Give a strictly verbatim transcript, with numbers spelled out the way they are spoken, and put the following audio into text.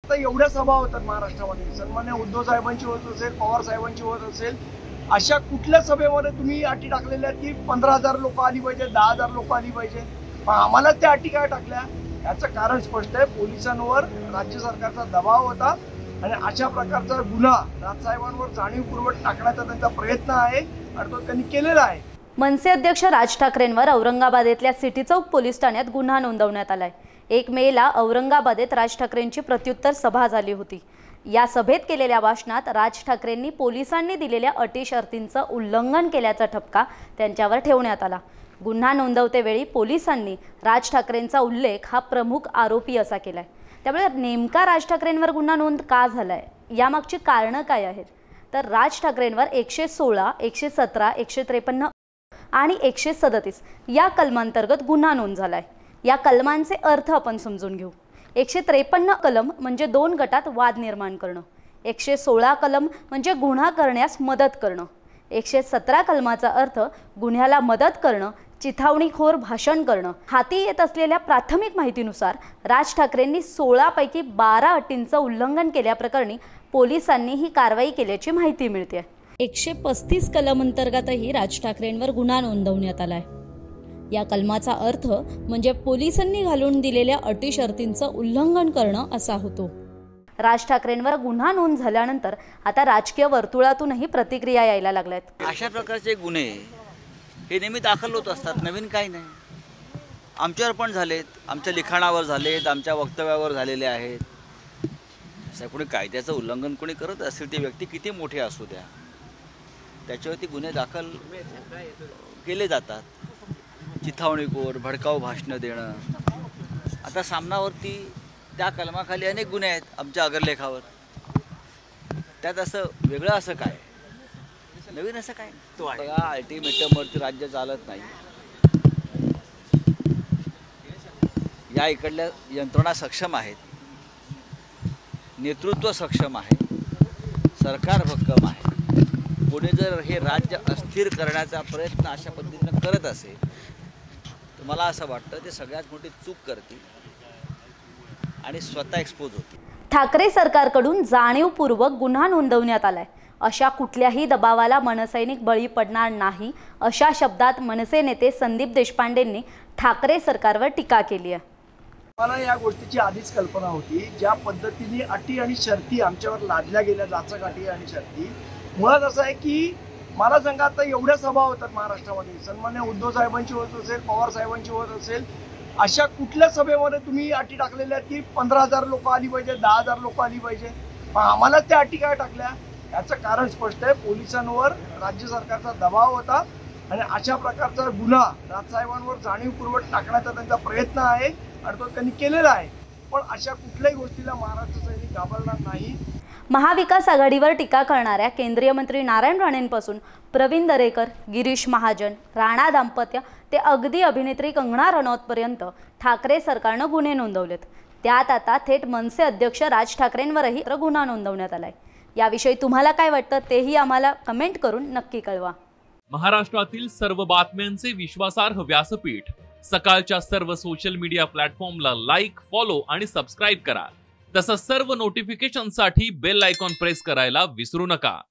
आता एवढ्या सभा होतात महाराष्ट्रामध्ये, सन्मान्य उद्धव साहेबांची होत असेल, पवार साहेबांची होत असेल, अशा कुठल्या सभेमध्ये तुम्ही अटी टाकलेल्या की पंधरा हजार लोक आली पाहिजे, दहा हजार लोक आली पाहिजे, पण आम्हाला त्या अटी काय टाकल्या? याचं कारण स्पष्ट आहे. पोलिसांवर राज्य सरकारचा दबाव होता आणि अशा प्रकारचा गुन्हा राजसाहेबांवर जाणीवपूर्वक टाकण्याचा त्यांचा प्रयत्न आहे आणि तो त्यांनी केलेला आहे. मनसे अध्यक्ष राज ठाकरेंवर औरंगाबाद येथल्या सिटी चौक पोलीस ठाण्यात गुन्हा नोंदवण्यात आलाय. एक मे ला औरंगाबादेत राज ठाकरेंची प्रत्युत्तर सभा झाली होती. या सभेत केलेल्या भाषणात राज ठाकरेंनी पोलिसांनी दिलेल्या अटी शर्तींचं उल्लंघन केल्याचा ठपका त्यांच्यावर ठेवण्यात आला. गुन्हा नोंदवतेवेळी पोलिसांनी राज ठाकरेंचा उल्लेख हा प्रमुख आरोपी असा केलाय. त्यामुळे नेमका राज ठाकरेंवर गुन्हा नोंद का झालाय, यामागची कारणं काय आहेत? तर राज ठाकरेंवर एकशे सोळा, एकशे सतरा, एकशे त्रेपन्न आणि एकशे सदतीस या कलमांतर्गत गुन्हा नोंद झालाय. या कलमांचे अर्थ आपण समजून घेऊ. एकशे त्रेपन्न कलम म्हणजे दोन गटात वाद निर्माण करणं. एकशे सोळा कलम म्हणजे गुन्हा करण्यास मदत करणं. एकशे सतरा कलमाचा अर्थ गुन्ह्याला मदत करणं, चिथावणीखोर भाषण करणं. हाती येत असलेल्या प्राथमिक माहितीनुसार राज ठाकरेंनी सोळा पैकी बारा अटींचं उल्लंघन केल्याप्रकरणी पोलिसांनी ही कारवाई केल्याची माहिती मिळते. एकशे पस्तीस कलम अंतर्गतही राज ठाकरेंवर गुन्हा नोंदवण्यात आलाय. या कलमाचा अर्थ म्हणजे पोलिसांनी घालून दिलेल्या अटी शर्तींचं उल्लंघन करणं असा होतो. राज ठाकरेंवर गुन्हा नोंद झाल्यानंतर आता राजकीय वर्तुळातूनही प्रतिक्रिया यायला लागल्यात. अशा प्रकारचे गुन्हे हे नेहमी दाखल होत असतात, नवीन काही नाही. आमच्यावर पण झालेत, आमच्या लिखाणावर झालेत, आमच्या वक्तव्यावर झालेले आहेत. असं कोणी कायद्याचं उल्लंघन कोणी करत असेल, ती व्यक्ती किती मोठी असू द्या, त्याच्यावरती गुन्हे दाखल केले जातात. चिथावणीखोर, भडकाऊ भाषणं देणं. आता सामनावरती त्या कलमाखाली अनेक गुन्हे आहेत आमच्या अग्रलेखावर. त्यात असं वेगळं असं काय, नवीन असं काय बघा. अल्टिमेटमवरती राज्य चालत नाही. या इकडल्या यंत्रणा सक्षम आहेत, नेतृत्व सक्षम आहे, सरकार भक्कम आहे. कोणी जर हे राज्य अस्थिर करण्याचा प्रयत्न अशा पद्धतीनं करत असेल तर मला असं वाटतं ते सगळ्यात मोठी चूक करतील आणि स्वतः एक्सपोज होतील. ठाकरे सरकारकडून जाणीवपूर्वक गुन्हा नोंदवण्यात आलाय. अशा कुठल्याही दबावाला मनसैनिक बळी पडणार नाही, अशा शब्दात मनसे नेते संदीप देशपांडेंनी ठाकरे सरकारवर टीका केली आहे. मला या गोष्टीची आधीच कल्पना होती. ज्या पद्धतीने अटी आणि शर्ती आमच्यावर लादल्या गेल्या, जाचक अटी आणि शर्ती, मुळात असं आहे की मला सांगा, आता एवढ्या सभा होतात महाराष्ट्रामध्ये, सन्मान्य उद्धव साहेबांची होत असेल, पवार साहेबांची होत असेल, अशा कुठल्या सभेमध्ये तुम्ही अटी टाकलेल्या की पंधरा हजार लोक आली पाहिजे, दहा हजार लोक आली पाहिजे, पण आम्हाला त्या अटी काय टाकल्या? याचं कारण स्पष्ट आहे. पोलिसांवर राज्य सरकारचा दबाव होता आणि अशा प्रकारचा गुन्हा राजसाहेबांवर जाणीवपूर्वक टाकण्याचा त्यांचा प्रयत्न आहे आणि तो त्यांनी केलेला आहे. पण अशा कुठल्याही गोष्टीला महाराष्ट्र सैनिक घाबरणार नाही. महाविकास आघाडीवर टीका करणाऱ्या केंद्रीय मंत्री नारायण राणेंपासून प्रवीण दरेकर, गिरीश महाजन, राणा दाम्पत्य ते अगदी अभिनेत्री कंगना रनौतपर्यंत ठाकरे सरकारनं गुन्हे नोंदवलेत. त्यात आता थेट मनसे अध्यक्ष राज ठाकरेंवरही गुन्हा नोंदवण्यात आलाय. याविषयी तुम्हाला काय वाटतं तेही आम्हाला कमेंट करून नक्की कळवा. महाराष्ट्रातील सर्व बातम्यांचे विश्वासार्ह व्यासपीठ सकाळच्या सर्व सोशल मीडिया प्लॅटफॉर्मला लाईक, फॉलो आणि सबस्क्राईब करा. तसंच सर्व नोटिफिकेशनसाठी बेल आयकॉन प्रेस करायला विसरू नका.